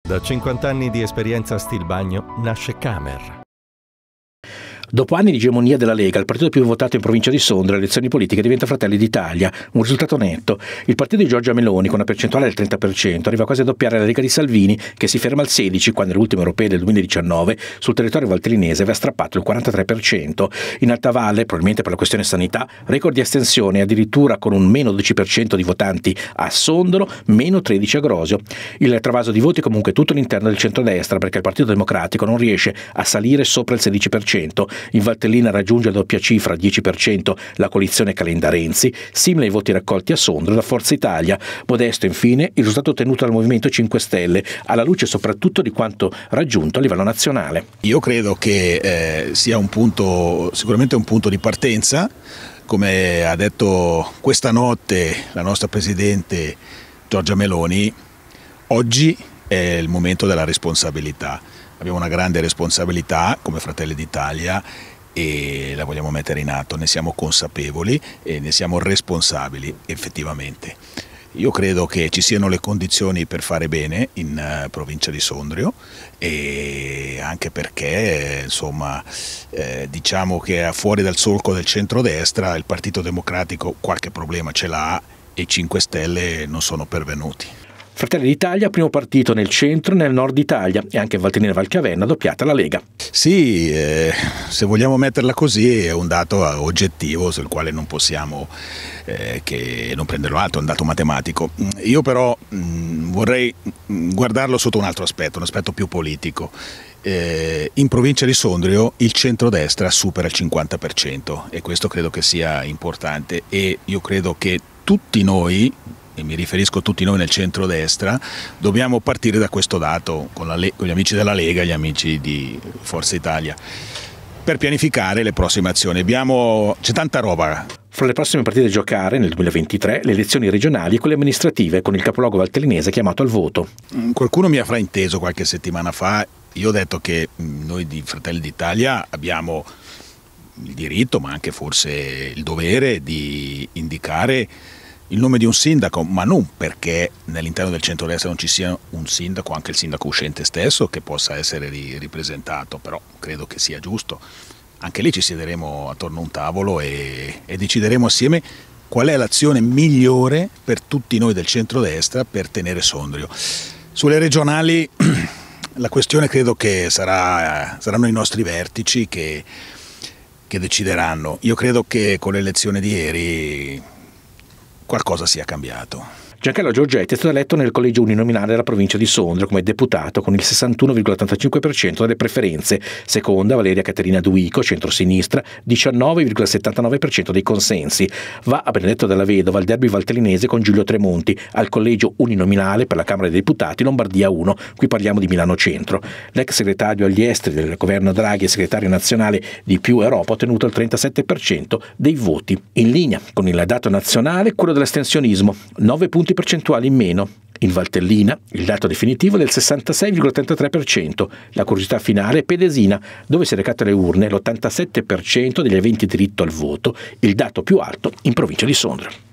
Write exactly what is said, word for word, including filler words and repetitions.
Da cinquanta anni di esperienza a Stilbagno nasce Camer. Dopo anni di egemonia della Lega, il partito più votato in provincia di Sondrio alle elezioni politiche diventa Fratelli d'Italia, un risultato netto. Il partito di Giorgia Meloni, con una percentuale del trenta per cento, arriva quasi a doppiare la Lega di Salvini, che si ferma al sedici quando nelle ultime europee del duemiladiciannove sul territorio valtellinese aveva strappato il quarantatré per cento. In Alta Valle, probabilmente per la questione sanità, record di astensione, addirittura con un meno dodici per cento di votanti a Sondrio, meno tredici a Grosio. Il travaso di voti comunque tutto all'interno del centrodestra, perché il Partito Democratico non riesce a salire sopra il sedici per cento. In Valtellina raggiunge la doppia cifra, dieci per cento, la coalizione Calenda-Renzi, simile ai voti raccolti a Sondrio da Forza Italia. Modesto infine il risultato ottenuto dal Movimento cinque Stelle, alla luce soprattutto di quanto raggiunto a livello nazionale. Io credo che eh, sia un punto, sicuramente un punto di partenza, come ha detto questa notte la nostra Presidente Giorgia Meloni. Oggi è il momento della responsabilità. Abbiamo una grande responsabilità come Fratelli d'Italia e la vogliamo mettere in atto, ne siamo consapevoli e ne siamo responsabili effettivamente. Io credo che ci siano le condizioni per fare bene in uh, provincia di Sondrio, e anche perché insomma eh, diciamo che fuori dal solco del centrodestra il Partito Democratico qualche problema ce l'ha e i cinque Stelle non sono pervenuti. Fratelli d'Italia, primo partito nel centro e nel nord Italia, e anche Valtellina e Valchiavenna doppiata la Lega. Sì, eh, se vogliamo metterla così è un dato oggettivo sul quale non possiamo eh, che non prenderlo alto, è un dato matematico. Io però mh, vorrei guardarlo sotto un altro aspetto, un aspetto più politico. Eh, in provincia di Sondrio il centrodestra supera il cinquanta per cento e questo credo che sia importante, e io credo che tutti noi, e mi riferisco a tutti noi nel centrodestra, dobbiamo partire da questo dato con, la con gli amici della Lega e gli amici di Forza Italia per pianificare le prossime azioni. Abbiamo, c'è tanta roba. Fra le prossime partite da giocare nel duemilaventitré le elezioni regionali e quelle amministrative, con il capoluogo valtellinese chiamato al voto. Qualcuno mi ha frainteso qualche settimana fa. Io ho detto che noi di Fratelli d'Italia abbiamo il diritto, ma anche forse il dovere, di indicare il nome di un sindaco, ma non perché nell'interno del centrodestra non ci sia un sindaco, anche il sindaco uscente stesso, che possa essere ripresentato, però credo che sia giusto. Anche lì ci siederemo attorno a un tavolo e, e decideremo assieme qual è l'azione migliore per tutti noi del centrodestra per tenere Sondrio. Sulle regionali la questione credo che sarà, saranno i nostri vertici che, che decideranno. Io credo che con l'elezione di ieri qualcosa sia cambiato. Giancarlo Giorgetti è stato eletto nel collegio uninominale della provincia di Sondrio come deputato con il sessantuno virgola ottantacinque per cento delle preferenze, seconda Valeria Caterina Duico, centrosinistra, diciannove virgola settantanove per cento dei consensi. Va a Benedetto della Vedova il derby valtellinese con Giulio Tremonti al collegio uninominale per la Camera dei Deputati Lombardia uno, qui parliamo di Milano Centro. L'ex segretario agli esteri del governo Draghi e segretario nazionale di Più Europa ha ottenuto il trentasette per cento dei voti. In linea con il dato nazionale quello dell'astensionismo, nove punti percentuali in meno. In Valtellina il dato definitivo è del sessantasei virgola trentatré per cento. La curiosità finale è Pedesina, dove si è recato alle urne l'ottantasette per cento degli aventi diritto al voto, il dato più alto in provincia di Sondrio.